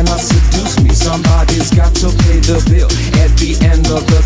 cannot seduce me. Somebody's got to pay the bill. At the end of the